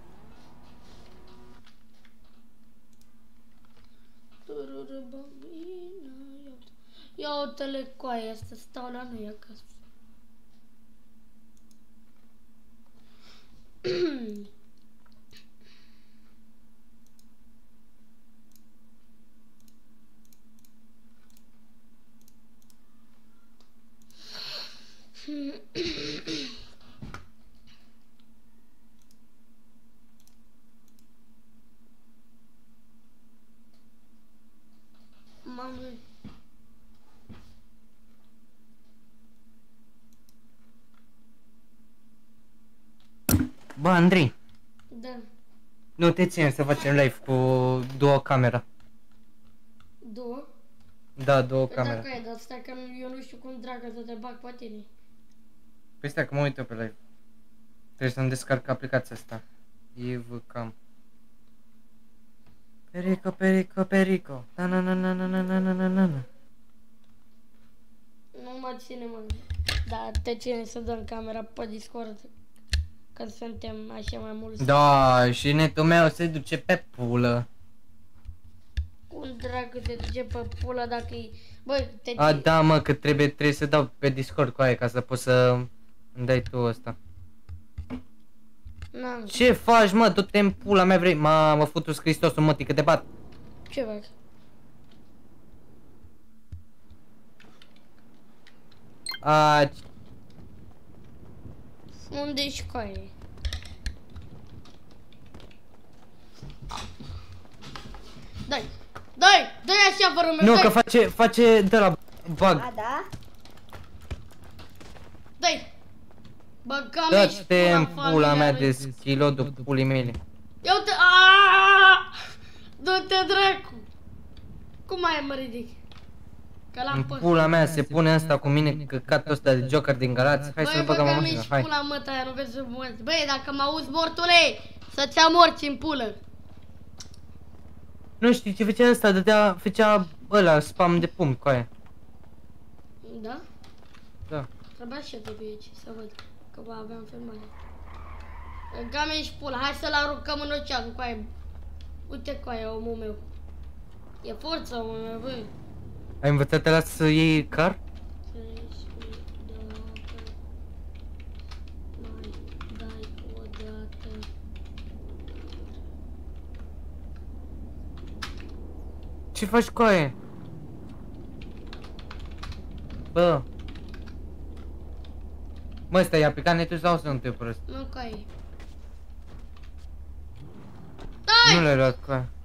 Turură bambina, ia uite. Ia uite-le coaie asta, stau la noi acasă. Mamă. Bă, Andrei, Da. nu te țin să facem live cu două camera. Două? Da, două Păi camere. dacă e, dar stai că eu nu știu cum dragă să te bag pe tine. Păi stai că mă uit eu pe live. Trebuie să-mi descarc aplicația asta. Evcam. Perico, perico, perico. Da na na na na na na na na na. Nu mă ține, mă. Dar te ține să dăm camera pe Discord. Când suntem așa mai mulți. Da, și netul meu se duce pe pulă. Cum dragă te duce pe pula dacă e... Băi, te A, da, mă, că trebuie, trebuie să dau pe Discord cu aia ca să poți să îmi dai tu ăsta. N-am. Ce faci, mă? Du-te în pula mea, vrei? Mamă, futu Hristosul, mă, că te bat. Ce fac? A, Unde-și coaie? Dai! Dai! Dai așa, vă rog, nu, dai! că face, face de la bug. A, da? Dai! Băga-mi și Dă-te în pula pula mea familiară. de schilodul pulii mele. Ia uite! Aaaa! Du-te dracu! Cum mai mă ridic? Că l-am În pus. pula mea se pune ăsta cu mine, căcatul ăsta de Joker din Galați. Hai să-l băgăm în băga-mi mașină, și hai. pula mă aia, nu vezi să morți. Băi, dacă mă auzi mortule, să-ți ia morți în pulă. Nu știi ce făcea ăsta, dădea, făcea ăla, spam de pumn cu aia. Da? Da. Trebuia și eu de pe aici, să văd. Că bă, aveam filmare. Băga-mi și pula, hai să-l aruncăm în ocean cu aia. Uite cu aia, omul meu. E forță, omul meu, băi. Ai învățat ăla să iei car? Ce faci cu aia? Bă. Mă, stai, a picat netul sau sunt eu prost? Nu cu aia. Nu l-ai luat cu aia.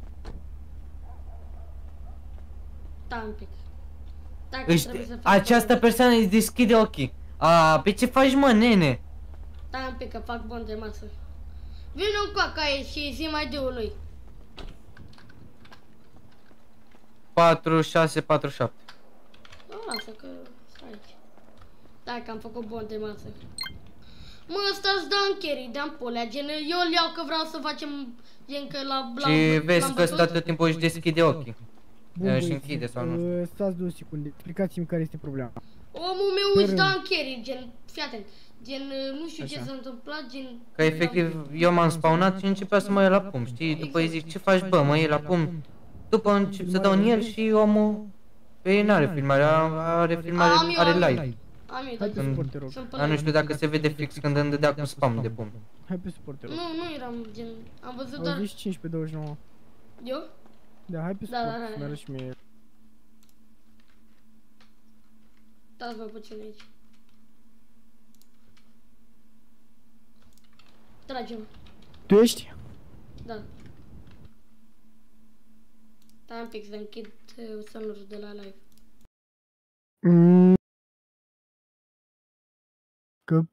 Stai un pic. Dacă Își, trebuie să fac această bond. persoană îți deschide ochii. A, pe ce faci, mă, nene? Stai un pic că fac bond de masă. Vino cu aia și zi mai de lui. patru șase patru șapte. Nu, lasă că stai aici. Stai că am făcut bond de masă. Mă, ăsta-ți dă în carry, de-am polea, gen, eu îl iau că vreau să facem, gen, că la... Și vezi l-am că ăsta văzut. tot timpul își deschide ochii. Bun, Și băieți, închide sau nu știu. uh, Stați două secunde, explicați-mi care este problema. Omul meu își Fără- dă în carry, gen, fii atent. Gen, nu știu ce Așa. s-a întâmplat, gen... Că efectiv eu m-am spawnat și începea să mă ia la pumn, știi? După îi zic, ce faci, bă, mă iei la pumn? După încep să dau în el și omul... Pe ei n-are filmare, are filmare, Am eu, are am eu. live. Am eu, Hai pe dar suport, te rog. sunt pe Dar nu live. știu dacă se vede fix când îmi dădea cu spam de pumn. Hai pe suport, te rog. Nu, nu eram, gen, am văzut doar... Auziți cinci pe douăzeci și nouă. Eu? Da, hai pe Da, suport, da, da, să-mi da. arăți și mie. Dați-vă puțin aici. tragem. Tu ești? Da. Stai un pic să închid uh, sonorul de la live. Mm. Că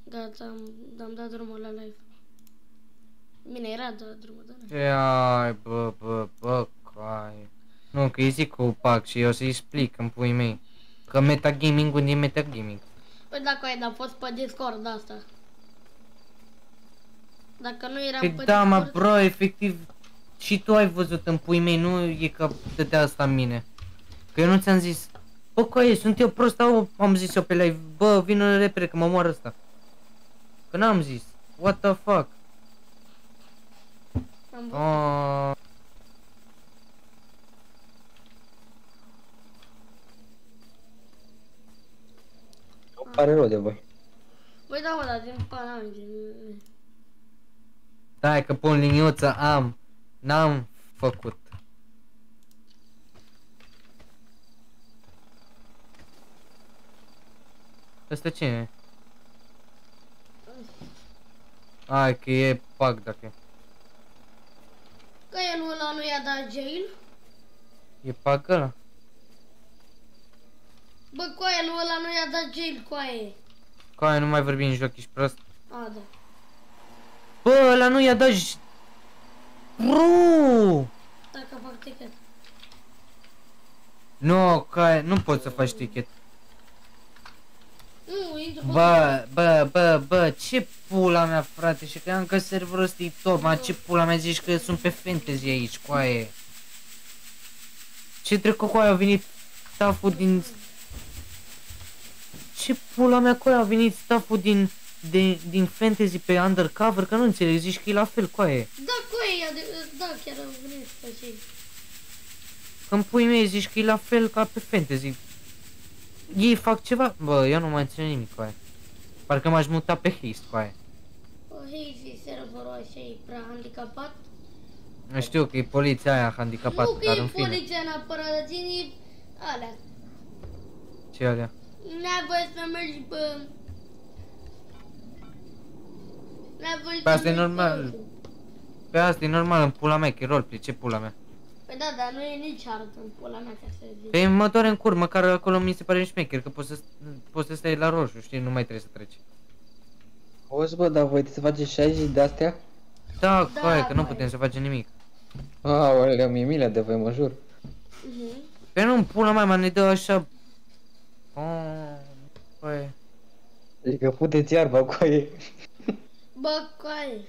Gata, am, am dat drumul la live. Bine, era dat drumul, da? Ce ai, bă, bă, bă, cai. Nu, că îi zic cu Pac și eu să-i explic în puii mei. Că metagaming-ul nu e metagaming. Păi dacă ai dat fost pe Discord asta. Dacă nu eram Păi pe da, mă, Discord... bro, efectiv. Și tu ai văzut în puii mei, nu e că dădea asta în mine. Că eu nu ți-am zis. Bă, coaie, sunt eu prost, au, am zis eu pe live. Bă, vină repede că mă moară ăsta. Că n-am zis. What the fuck? Am Oh. Îmi pare rău de voi. Băi, da, mă, dar din pana mea. Stai că pun liniuță, am. N-am făcut. Ăsta cine e? Hai că e Pac dacă e. Că el ăla nu i-a dat jail? E Pac ăla? Bă, coaie, lui ăla nu i-a dat jail, coaie. Coaie, nu mai vorbi în joc, ești prost. A, da. Bă, ăla nu i-a dat j... Bro! Dacă fac ticket. Nu, coaie, nu poți să faci ticket. Nu, intru pe Bă, bă, bă, bă, ce pula mea, frate, și că am că serverul ăsta e top, ma ce pula mea zici că sunt pe fantasy aici, coaie. Ce trecut, coaie, a venit staff-ul din... Ce pula mea, coaie, a venit staff-ul din... De, din fantasy pe undercover, că nu înțeleg, zici că e la fel, coaie. Da, coaie, ia de... Da, chiar am venit pe cei. Când pui mei zici că e la fel ca pe fantasy. Ei fac ceva? Bă, eu nu mai înțeleg nimic, coaie. Parcă m-aș muta pe haste, coaie. O, hei, serverul așa e prea handicapat. Nu știu că e poliția aia handicapată, Nu că dar e în fine. poliția neapărat, dar ține alea. Ce alea? N-ai voie să mergi pe... N-ai voie Pe să asta e mergi normal. pe... Pe asta e normal, în pula mea, că e roleplay, ce pula mea? Păi da, dar nu e nici hard în pula mea, ca să zic. Pe mă doare în cur, măcar acolo mi se pare șmecher, că poți să, poți să stai la roșu, știi, nu mai trebuie să treci. Auzi, bă, dar voi să faceți șaizeci de astea? Da, Da, coaie, că nu băi. putem să facem nimic. Aoleu, mi-e milă de voi, mă jur. Mhm. Pe nu, în pula mea, mă, ne dă așa... Oh, coaie. Adică puteți iarba cu aia. Bă, coaie.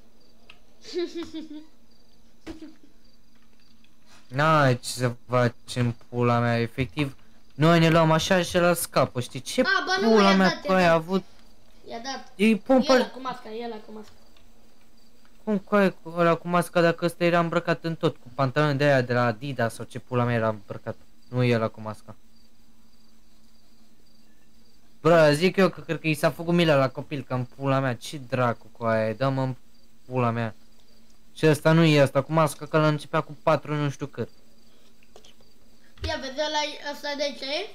N-ai ce să facem, pula mea, efectiv. Noi ne luăm așa și ăla scapă, știi? Ce A, bă, nu, pula i-a mea, dat, i-a coaie, a dat. avut... I-a dat. E El pompă... cu masca, el cu masca. Cum coaie cu ăla cu masca dacă ăsta era îmbrăcat în tot, cu pantaloni de aia de la Adidas sau ce pula mea era îmbrăcat. Nu e ăla cu masca. Bă, zic eu că cred că i s-a făcut milă la copil, că în pula mea, ce dracu cu aia, dă-mă în pula mea. Și ăsta nu e ăsta cu masca, că ăla începea cu patru nu știu cât. Ia vezi, ăla ăsta de ce?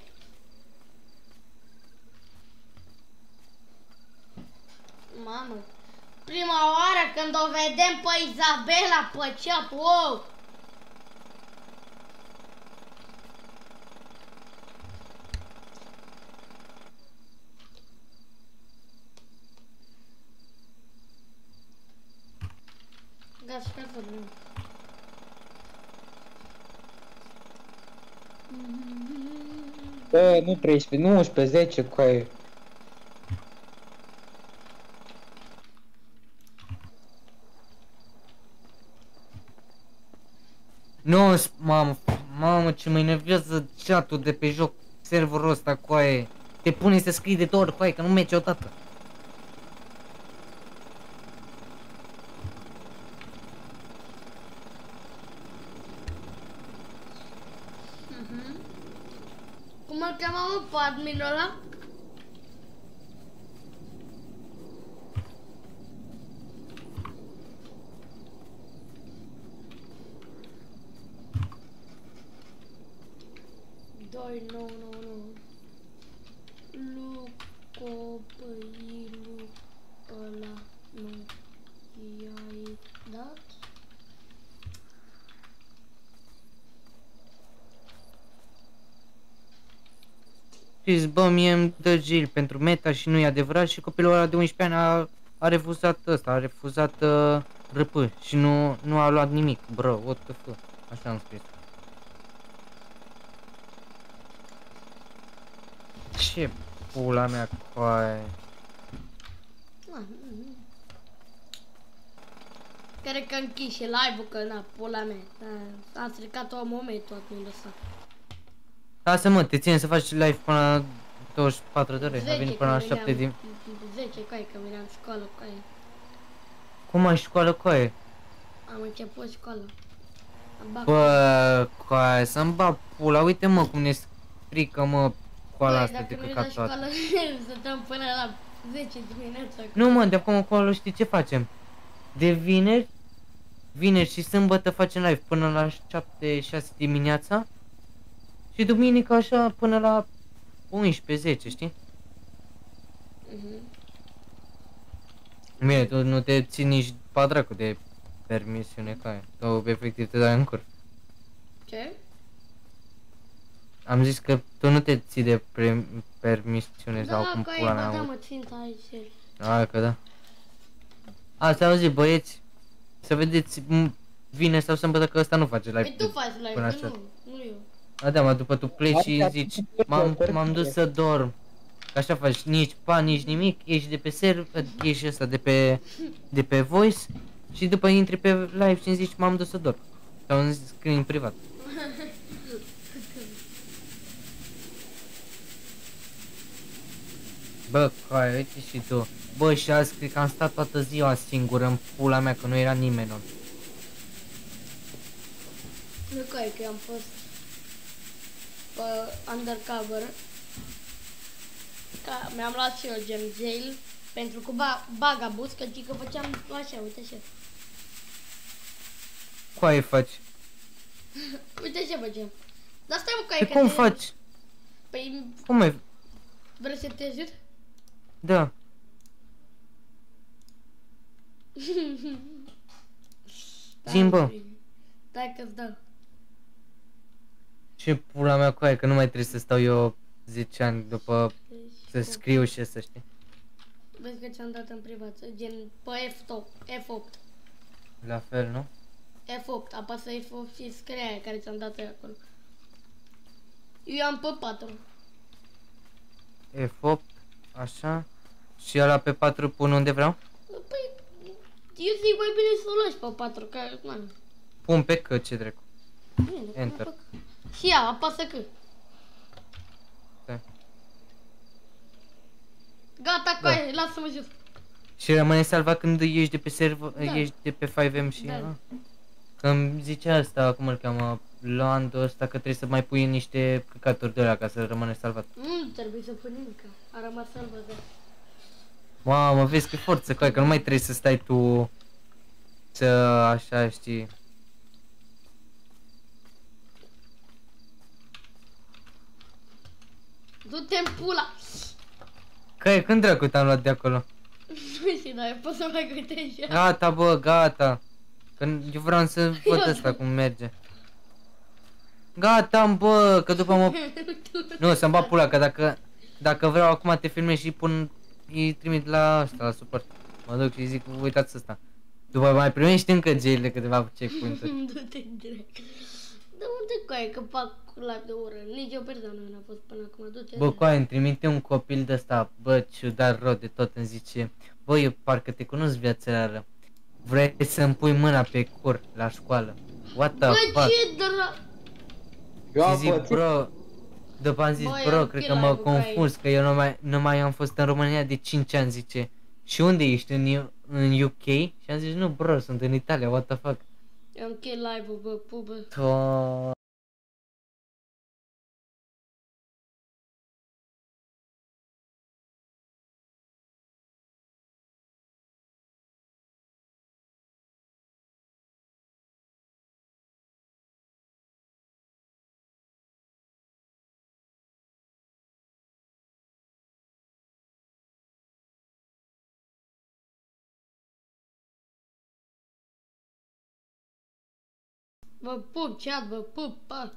Mamă, prima oară când o vedem pe Izabela pe ceap, wow! Gata, și pe vorbim. Bă, nu treisprezece, nu unsprezece, zece cu aia. Nu, mamă, mamă, ce mă enervează chat-ul de pe joc, serverul ăsta cu aia. Te pune să scrii de două ori cu aia, că nu merge odată. Cum îl cheamă pe adminul ăla? Doi, nu, nu, nu. Lu, copăilu, ăla, nu. I-ai dat? știți, bă, mie îmi dă jail pentru meta și nu e adevărat și copilul ăla de unsprezece ani a, a refuzat ăsta, a refuzat uh, R P și nu, nu a luat nimic, bro, what the fuck, așa am scris. Ce pula mea, coaie. Cred că închis și live-ul, că na, pula mea. Da, am stricat o momentul atunci lăsat. Lasă mă, te ține să faci live până la douăzeci și patru de ore, a venit până la șapte din... zece, coaie, că veneam școală, coaie. Cum ai școală, coaie? Am început școala. Bă, coaie, să-mi bag pula, uite mă cum ne strică mă coala asta de căcat toată. Dacă nu e la școală, stăm până la zece dimineața. Nu mă, de acum acolo știi ce facem? De vineri, vineri și sâmbătă facem live până la șapte șase dimineața și duminică așa până la unsprezece zece, știi? Mhm. Bine, tu nu te ții nici padracu de permisiune ca aia, tu efectiv te dai în cur. Ce? Am zis că tu nu te ții de pre permisiune sau cum Da, pula că mea. ai, da, mă, ținta aici. Hai că da. Asta au zis, băieți, să vedeți vine sau sâmbătă că ăsta nu face live. Păi tu faci live, nu, nu eu. A, da, mă, după tu pleci și zici, m-am dus să dorm. Că așa faci, nici pa, nici nimic, ieși de pe server, ieși ăsta de pe, de pe voice și după intri pe live și îmi zici, m-am dus să dorm. Sau îmi scrii în privat. Bă, coaie, uite și tu. Bă, și azi cred că am stat toată ziua singură în pula mea, că nu era nimeni. Nu că e că eu am fost pe undercover. Ca mi-am luat și eu gen jail pentru cu ba bagabus, că că făceam așa, uite așa. Coaie faci? Uite ce făceam. Dar stai mă, Pe coaie, că cum te- faci? Păi Cum ai? vrei să te ajut? Da. Zi-mi, bă. Stai că-ți dau. Ce pula mea, coaie, că nu mai trebuie să stau eu zece ani după să scriu și să știi. Vezi că ți-am dat în privat, gen pe F opt, F opt. La fel, nu? F opt, apasă F opt și scrie aia care ți-am dat acolo. Eu am pe patru. F opt, așa. Și ăla pe patru pun unde vreau? Păi, eu zic mai bine să o lași pe patru, că, man. Pun pe că, ce dracu. Bine, Enter. fac. Și ia, apasă că. Da. Gata, Da. coaie, lasă-mă jos. Și rămâne salvat când ieși de pe server, Da. ieși de pe cinci M și... Da. a? Că îmi zicea asta, cum îl cheamă, Luando ăsta, că trebuie să mai pui niște căcaturi de alea ca să rămâne salvat. Nu trebuie să pun nimic, a rămas salvat, da. Mamă, vezi că forță, coaie, că nu mai trebuie să stai tu să așa, știi. Du-te în pula! Că când dracu te-am luat de acolo? Nu știu, dar eu pot să mai gătesc și Gata, bă, gata. Că eu vreau să văd asta cum merge. Gata, bă, că după mă... Nu, să-mi bag pula, că dacă... Dacă vreau acum te filmez și pun... Îi trimit la asta, la suport. Mă duc și zic, uitați asta. După mai primești încă jail de câteva checkpoint-uri. Du-te direct. Da unde coaie că fac live de oră? Nici o persoană n-a fost până acum, du-te. Bă, coaie, îmi trimite un copil de ăsta, bă, ciudat rău de tot, îmi zice, bă, eu parcă te cunosc viața reală. Vrei să-mi pui mâna pe cur la școală. What the Bă, fuck? ce dra... Eu Și zic, bro, după am zis, Bă, bro, eu cred fi că mă live-ul, confuz, că eu nu mai, nu mai am fost în România de cinci ani, zice. Și unde ești? În, U- în U K? Și am zis, nu, bro, sunt în Italia, what the fuck? Eu am închei live-ul, bă, pubă. To- Vă pup, chat, vă pup, pa!